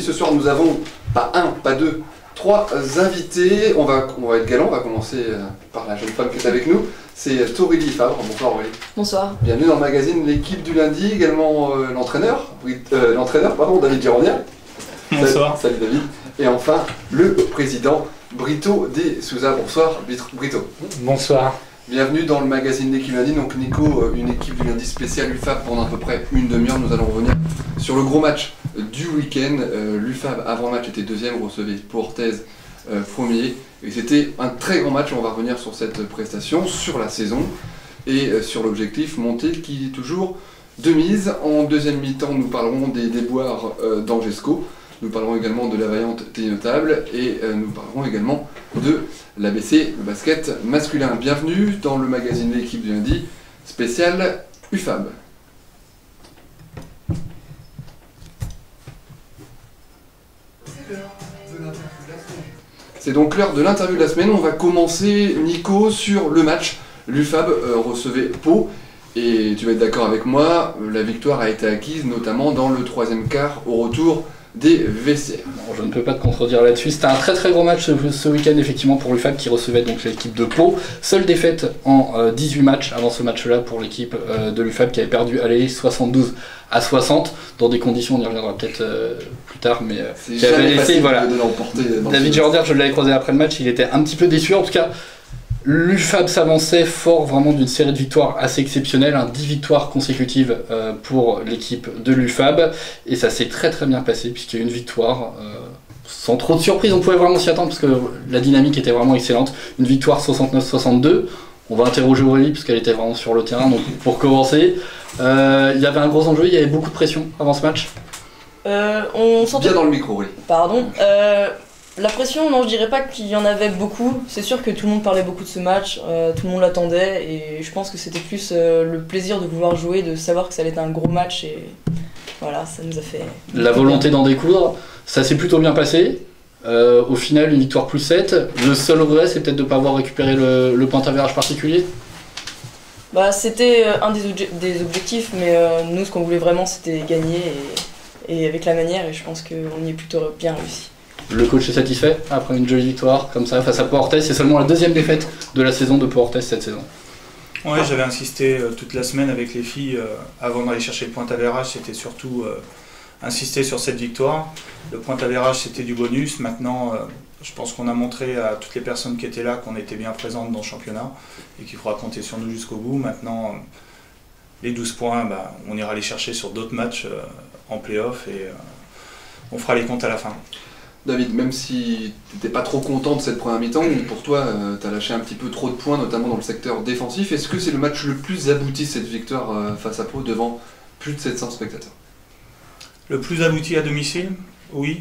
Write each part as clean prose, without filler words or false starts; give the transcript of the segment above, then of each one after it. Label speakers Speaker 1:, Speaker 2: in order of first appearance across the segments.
Speaker 1: ce soir nous avons pas un, pas deux, trois invités. On va être galant, on va commencer par la jeune femme qui est avec nous. C'est Aurélie Fabre. Bonsoir Aurélie.
Speaker 2: Bonsoir.
Speaker 1: Bienvenue dans le magazine L'équipe du lundi, également l'entraîneur, David Girondière.
Speaker 3: Bonsoir.
Speaker 1: Salut David. Et enfin, le président Brito De Souza. Bonsoir Brito.
Speaker 3: Bonsoir.
Speaker 1: Bienvenue dans le magazine L'équipe du lundi. Donc Nico, une équipe du lundi spéciale UFAB pendant à peu près une demi-heure. Nous allons revenir sur le gros match du week-end. L'UFAB avant le match était deuxième, recevait Pau Orthez premier. Et c'était un très grand match. On va revenir sur cette prestation, sur la saison et sur l'objectif monté qui est toujours de mise. En deuxième mi-temps, nous parlerons des déboires d'Angesco. Nous parlerons également de la vaillante Télénotable et nous parlerons également de l'ABC, le basket masculin. Bienvenue dans le magazine L'équipe du lundi, spécial UFAB. C'est donc l'heure de l'interview de la semaine. On va commencer, Nico, sur le match. L'UFAB recevait Pau. Et tu vas être d'accord avec moi, la victoire a été acquise notamment dans le troisième quart au retour des vestiaires.
Speaker 3: Non, je ne peux pas te contredire là-dessus. C'était un très très gros match ce week-end effectivement pour l'UFAB qui recevait donc l'équipe de Pau. Seule défaite en 18 matchs avant ce match-là pour l'équipe de l'UFAB qui avait perdu à l'aller 72-60 dans des conditions, on y reviendra peut-être plus tard, mais qui avait laissé voilà. David Girondière, je l'avais croisé après le match, il était un petit peu déçu. En tout cas, l'UFAB s'avançait fort vraiment d'une série de victoires assez exceptionnelle, 10 victoires consécutives pour l'équipe de l'UFAB, et ça s'est très très bien passé puisqu'il y a eu une victoire sans trop de surprise, on pouvait vraiment s'y attendre parce que la dynamique était vraiment excellente, une victoire 69-62. On va interroger Aurélie parce qu'elle était vraiment sur le terrain, donc pour commencer, il y avait un gros enjeu, il y avait beaucoup de pression avant ce match.
Speaker 2: On sentait...
Speaker 1: Bien dans le micro, Aurélie.
Speaker 2: Pardon. La pression, non, je dirais pas qu'il y en avait beaucoup. C'est sûr que tout le monde parlait beaucoup de ce match, tout le monde l'attendait, et je pense que c'était plus le plaisir de vouloir jouer, de savoir que ça allait être un gros match, et voilà, ça nous a fait...
Speaker 3: La volonté d'en découdre, ça s'est plutôt bien passé. Au final, une victoire plus 7. Le seul regret, c'est peut-être de ne pas avoir récupéré le point d'avérage particulier.
Speaker 2: Bah, c'était un des objectifs, mais nous, ce qu'on voulait vraiment, c'était gagner, et avec la manière, et je pense qu'on y est plutôt bien réussi.
Speaker 3: Le coach est satisfait après une jolie victoire comme ça face à Pau Orthez. C'est seulement la deuxième défaite de la saison de Pau Orthez cette saison.
Speaker 4: Ouais, j'avais insisté toute la semaine avec les filles avant d'aller chercher le point d'avérage. C'était surtout insister sur cette victoire. Le point d'avérage, c'était du bonus. Maintenant, je pense qu'on a montré à toutes les personnes qui étaient là qu'on était bien présentes dans le championnat et qu'il faudra compter sur nous jusqu'au bout. Maintenant, les 12 points, on ira les chercher sur d'autres matchs en play-off et on fera les comptes à la fin.
Speaker 1: David, même si tu n'étais pas trop content de cette première mi-temps, pour toi, tu as lâché un petit peu trop de points, notamment dans le secteur défensif. Est-ce que c'est le match le plus abouti, cette victoire face à Pau, devant plus de 700 spectateurs?
Speaker 4: Le plus abouti à domicile, oui.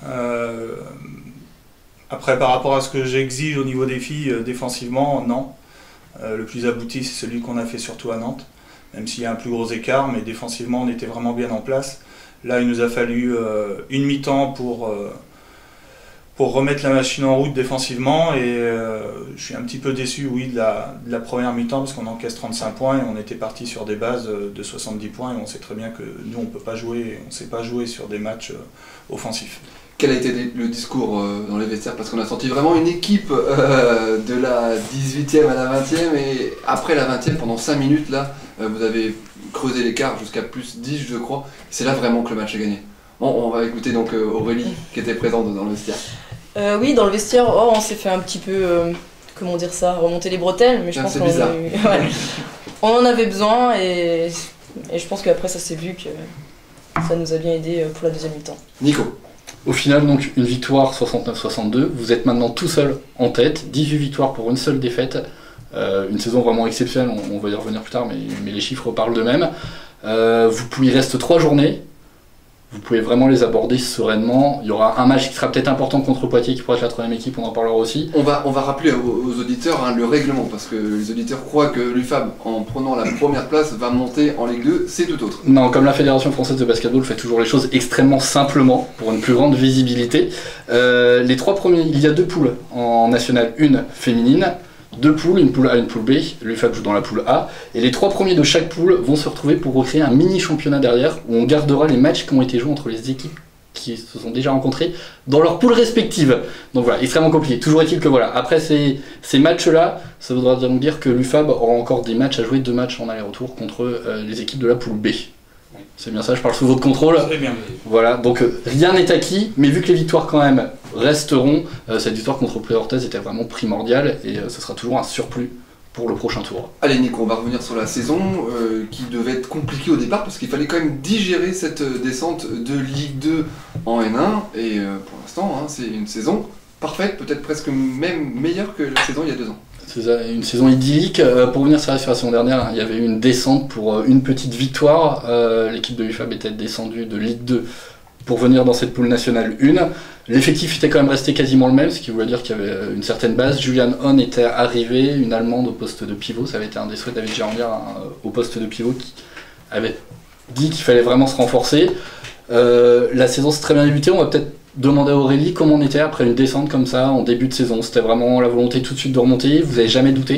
Speaker 4: Après, par rapport à ce que j'exige au niveau des filles, défensivement, non. Le plus abouti, c'est celui qu'on a fait surtout à Nantes, même s'il y a un plus gros écart, mais défensivement, on était vraiment bien en place. Là, il nous a fallu une mi-temps pour remettre la machine en route défensivement, et je suis un petit peu déçu, oui, de la première mi-temps parce qu'on encaisse 35 points et on était parti sur des bases de 70 points et on sait très bien que nous on peut pas jouer, on sait pas jouer sur des matchs offensifs.
Speaker 1: Quel a été le discours dans les vestiaires? Parce qu'on a senti vraiment une équipe de la 18e à la 20e, et après la 20e, pendant 5 minutes, là, vous avez creusé l'écart jusqu'à plus 10, je crois. C'est là vraiment que le match est gagné. Bon, on va écouter donc Aurélie qui était présente dans le vestiaire.
Speaker 2: Oui, dans le vestiaire, on s'est fait un petit peu, comment dire ça, remonter les bretelles, mais je pense qu'on on en avait besoin, et je pense qu'après ça s'est vu que ça nous a bien aidé pour la deuxième mi-temps.
Speaker 1: Nico.
Speaker 3: Au final, donc, une victoire 69-62. Vous êtes maintenant tout seul en tête. 18 victoires pour une seule défaite. Une saison vraiment exceptionnelle, on va y revenir plus tard, mais les chiffres parlent d'eux-mêmes. Il reste 3 journées. Vous pouvez vraiment les aborder sereinement. Il y aura un match qui sera peut-être important contre Poitiers, qui pourrait être la 3e équipe, on en parlera aussi.
Speaker 1: On va rappeler aux auditeurs le règlement, parce que les auditeurs croient que l'UFAB, en prenant la première place, va monter en Ligue 2, c'est tout autre.
Speaker 3: Non, comme la Fédération Française de Basketball fait toujours les choses extrêmement simplement, pour une plus grande visibilité. Les 3 premiers, il y a 2 poules en National 1 féminine, 2 poules, une poule A et une poule B. L'UFAB joue dans la poule A. Et les 3 premiers de chaque poule vont se retrouver pour recréer un mini championnat derrière, où on gardera les matchs qui ont été joués entre les équipes qui se sont déjà rencontrés dans leurs poules respectives. Donc voilà, extrêmement compliqué. Toujours est-il que voilà, après ces matchs-là, ça voudra donc dire que l'UFAB aura encore des matchs à jouer, 2 matchs en aller-retour contre les équipes de la poule B. C'est bien ça, je parle sous votre contrôle.
Speaker 4: Très bien.
Speaker 3: Voilà, donc rien n'est acquis, mais vu que les victoires quand même resteront, cette victoire contre Play Orthez était vraiment primordiale et ce sera toujours un surplus pour le prochain tour.
Speaker 1: Allez Nico, on va revenir sur la saison qui devait être compliquée au départ parce qu'il fallait quand même digérer cette descente de Ligue 2 en N1 et pour l'instant c'est une saison parfaite, peut-être presque même meilleure que la saison il y a 2 ans.
Speaker 3: C'est une saison idyllique. Pour revenir sur la saison dernière, il y avait eu une descente pour une petite victoire. L'équipe de l'UFAB était descendue de Ligue 2 pour venir dans cette poule nationale 1. L'effectif était quand même resté quasiment le même, ce qui voulait dire qu'il y avait une certaine base. Julian Hahn était arrivé, une Allemande au poste de pivot. Ça avait été un des souhaits de David Girandier au poste de pivot qui avait dit qu'il fallait vraiment se renforcer. La saison s'est très bien débutée. On va peut-être demander à Aurélie comment on était après une descente comme ça en début de saison. C'était vraiment la volonté tout de suite de remonter. Vous avez jamais douté ?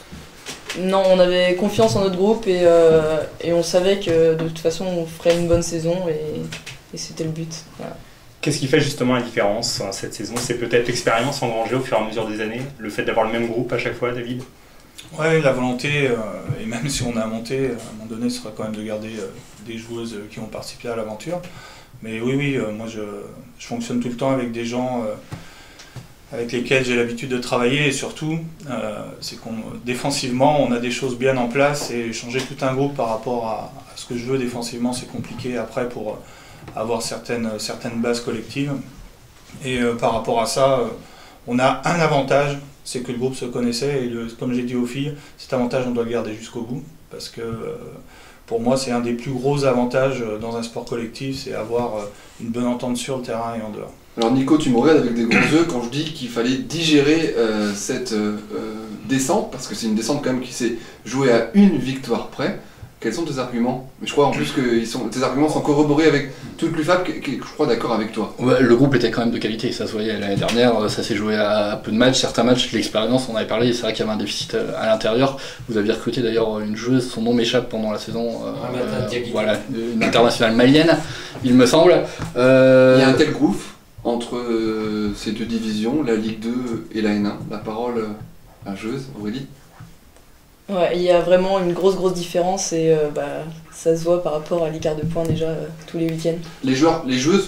Speaker 2: Non, on avait confiance en notre groupe et on savait que de toute façon on ferait une bonne saison et c'était le but. Voilà.
Speaker 5: Qu'est-ce qui fait justement la différence cette saison? C'est peut-être l'expérience engrangée au fur et à mesure des années, le fait d'avoir le même groupe à chaque fois, David?
Speaker 4: Ouais, la volonté, et même si on a monté, à un moment donné, ce sera quand même de garder des joueuses qui ont participé à l'aventure. Mais oui, moi je fonctionne tout le temps avec des gens avec lesquels j'ai l'habitude de travailler et surtout, c'est qu'on défensivement, on a des choses bien en place et changer tout un groupe par rapport à ce que je veux défensivement, c'est compliqué après pour avoir certaines bases collectives. Et par rapport à ça, on a un avantage, c'est que le groupe se connaissait et comme j'ai dit aux filles, cet avantage on doit le garder jusqu'au bout parce que pour moi c'est un des plus gros avantages dans un sport collectif, c'est avoir une bonne entente sur le terrain et en dehors.
Speaker 1: Alors Nico, tu me regardes avec des gros yeux quand je dis qu'il fallait digérer cette descente, parce que c'est une descente quand même qui s'est jouée à une victoire près. Quels sont tes arguments? Mais je crois en plus que tes arguments sont corroborés avec toute l'UFAB qui est, je crois, d'accord avec toi.
Speaker 3: Ouais, le groupe était quand même de qualité, ça se voyait l'année dernière, ça s'est joué à peu de matchs, certains matchs, l'expérience, on avait parlé, c'est vrai qu'il y avait un déficit à l'intérieur. Vous aviez recruté d'ailleurs une joueuse, son nom m'échappe pendant la saison, voilà, une internationale malienne, il me semble. Il y
Speaker 1: a un tel gouffre entre ces deux divisions, la Ligue 2 et la N1. La parole à la joueuse, Aurélie.
Speaker 2: Ouais, il y a vraiment une grosse différence et ça se voit par rapport à l'écart de points déjà tous les week-ends.
Speaker 1: Les joueuses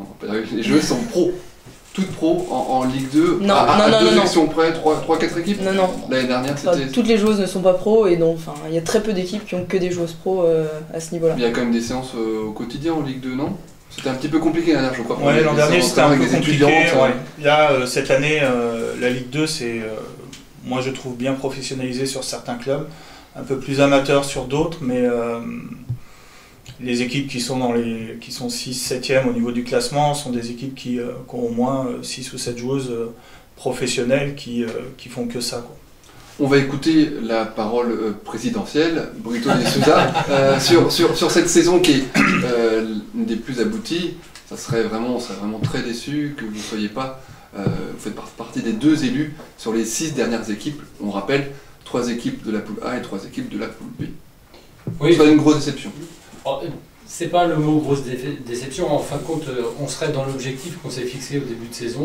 Speaker 1: sont pros, toutes pros en Ligue 2,
Speaker 2: non,
Speaker 1: deux sections près, 3-4 équipes.
Speaker 2: Non.
Speaker 1: L'année dernière c'était...
Speaker 2: toutes les joueuses ne sont pas pros et donc il y a très peu d'équipes qui ont que des joueuses pros à ce niveau-là.
Speaker 1: Il y a quand même des séances au quotidien en Ligue 2, non? C'était un petit peu compliqué l'année dernière, je crois.
Speaker 4: Ouais, l'an dernier c'était un peu compliqué. Là, cette année, la Ligue 2 c'est... moi je trouve bien professionnalisé sur certains clubs, un peu plus amateur sur d'autres, mais les équipes qui sont 6-7e au niveau du classement sont des équipes qui ont au moins 6 ou 7 joueuses professionnelles qui font que ça, quoi.
Speaker 1: On va écouter la parole présidentielle, Brito de Souza, sur cette saison qui est une des plus abouties. On serait vraiment très déçu que vous ne soyez pas... vous faites partie des 2 élus sur les 6 dernières équipes. On rappelle 3 équipes de la poule A et 3 équipes de la poule B.
Speaker 6: Oui.
Speaker 1: C'est une grosse déception.
Speaker 6: C'est pas le mot grosse déception. En fin de compte, on serait dans l'objectif qu'on s'est fixé au début de saison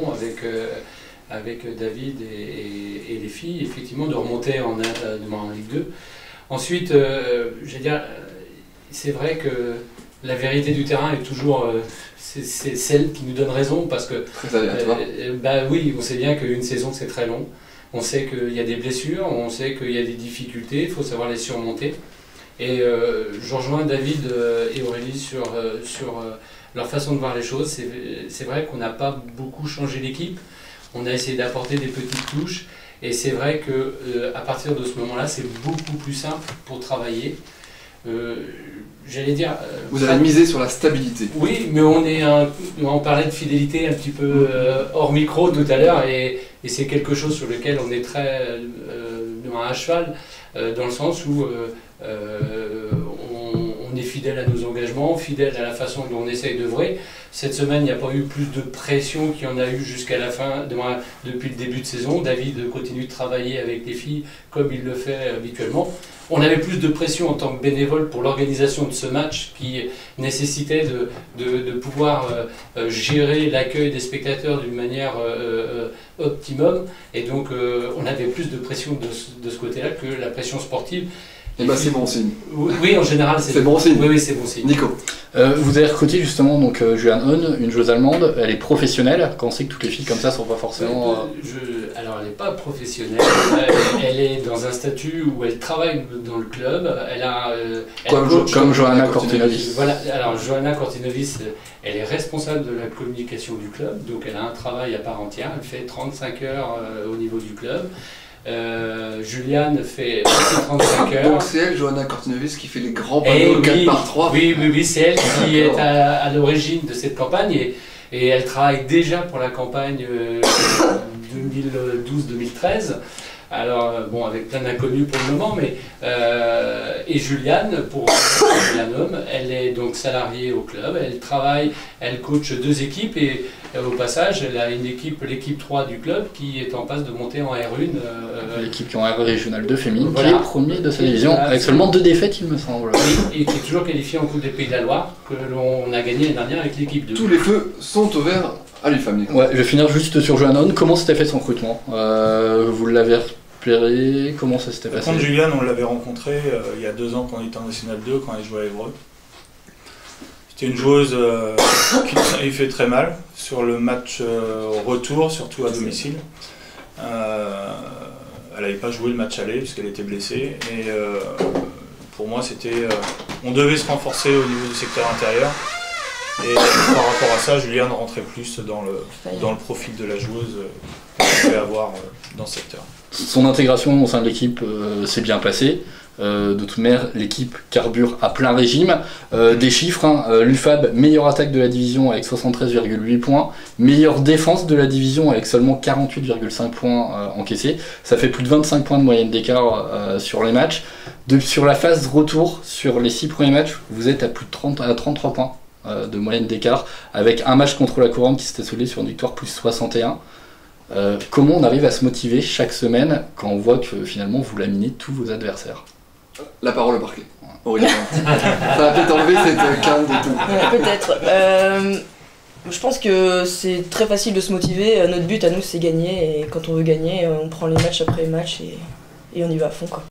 Speaker 6: avec David et les filles, effectivement, de remonter en Ligue 2. Ensuite, je veux dire, c'est vrai que la vérité du terrain est toujours... c'est celle qui nous donne raison parce que oui, on sait bien qu'une saison c'est très long, on sait qu'il y a des blessures, on sait qu'il y a des difficultés, il faut savoir les surmonter et je rejoins David et Aurélie sur leur façon de voir les choses. C'est vrai qu'on n'a pas beaucoup changé l'équipe, on a essayé d'apporter des petites touches et c'est vrai qu'à partir de ce moment-là c'est beaucoup plus simple pour travailler. J'allais dire...
Speaker 1: vous avez misé sur la stabilité.
Speaker 6: Oui, mais on parlait de fidélité un petit peu hors micro tout à l'heure et c'est quelque chose sur lequel on est très à cheval dans le sens où on est fidèle fidèles à nos engagements, fidèles à la façon dont on essaye d'œuvrer. Cette semaine, il n'y a pas eu plus de pression qu'il y en a eu jusqu'à la fin, depuis le début de saison. David continue de travailler avec les filles comme il le fait habituellement. On avait plus de pression en tant que bénévole pour l'organisation de ce match qui nécessitait de pouvoir gérer l'accueil des spectateurs d'une manière optimum. Et donc on avait plus de pression de ce côté-là que la pression sportive.
Speaker 1: Et bah c'est bon signe.
Speaker 6: Oui, en général c'est
Speaker 1: bon signe.
Speaker 6: Oui, c'est bon signe.
Speaker 1: Nico.
Speaker 3: Vous avez recruté justement donc Juliane Hahn, une joueuse allemande. Elle est professionnelle. Quand on sait que toutes les filles comme ça sont pas forcément.
Speaker 6: Alors elle n'est pas professionnelle. Elle est dans un statut où elle travaille dans le club. Elle a
Speaker 3: comme Johanna Kortinovis.
Speaker 6: Voilà. Alors Johanna Kortinovis, elle est responsable de la communication du club. Donc elle a un travail à part entière. Elle fait 35 heures au niveau du club. Juliane fait aussi 35 heures.
Speaker 1: Donc c'est elle, Johanna Kortinovis, qui fait les grands panneaux 4x3.
Speaker 6: Oui, c'est elle qui est à l'origine de cette campagne et elle travaille déjà pour la campagne 2012-2013. Alors, bon, avec plein d'inconnus pour le moment, mais. Et Juliane, pour Juliane Homme, elle est donc salariée au club, elle travaille, elle coach 2 équipes et au passage, elle a une équipe, l'équipe 3 du club, qui est en passe de monter en R1.
Speaker 3: L'équipe qui est en R régional 2 féminine,
Speaker 6: voilà.
Speaker 3: Qui est premier de sa division, voilà, avec seulement 2 défaites, il me semble.
Speaker 6: Et qui est toujours qualifiée en Coupe des Pays de la Loire, que l'on a gagné l'année dernière avec l'équipe 2.
Speaker 1: Tous les feux sont ouverts à l'UFAM.
Speaker 3: Ouais, je vais finir juste sur Johanna Hahn. Comment s'était fait son recrutement? Vous l'avez repéré? Comment ça s'était passé?
Speaker 4: Contre Juliane, on l'avait rencontrée il y a 2 ans quand on était en National 2, quand elle jouait à Évreux. C'était une joueuse qui nous avait fait très mal sur le match retour, surtout à domicile. Elle n'avait pas joué le match aller puisqu'elle était blessée. Et pour moi, c'était, on devait se renforcer au niveau du secteur intérieur. Et par rapport à ça, Juliane rentrait plus dans le profil de la joueuse qu'on pouvait avoir dans ce secteur.
Speaker 3: Son intégration au sein de l'équipe s'est bien passée. De toute manière, l'équipe carbure à plein régime. Des chiffres, hein, l'UFAB, meilleure attaque de la division avec 73,8 points, meilleure défense de la division avec seulement 48,5 points encaissés. Ça fait plus de 25 points de moyenne d'écart sur les matchs. Sur la phase retour, sur les 6 premiers matchs, vous êtes à plus de 33 points de moyenne d'écart, avec un match contre la Couronne qui s'était soldé sur une victoire plus 61. Comment on arrive à se motiver chaque semaine quand on voit que finalement vous laminez tous vos adversaires?
Speaker 1: La parole au parquet. Aurélien. Ça va peut-être enlever cette canne et tout.
Speaker 2: Ouais, peut-être. Je pense que c'est très facile de se motiver. Notre but à nous, c'est gagner. Et quand on veut gagner, on prend les matchs après les matchs et on y va à fond, quoi.